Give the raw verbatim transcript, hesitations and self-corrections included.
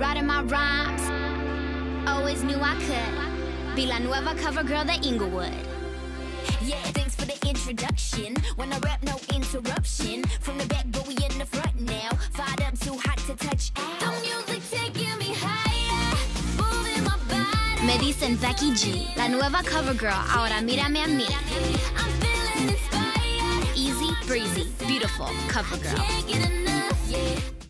writing my rhymes. Always knew I could be la nueva cover girl de Inglewood. Yeah, thanks for the introduction. When I rap, no interruption. From the back, but we in the front now. Fired up, too hot to touch out. The music taking me higher, moving my body. Me dicen Becky G, la nueva cover girl. Ahora mírame a mí. I'm feeling inspired. Easy breezy, beautiful cover girl. Can't get enough, yeah.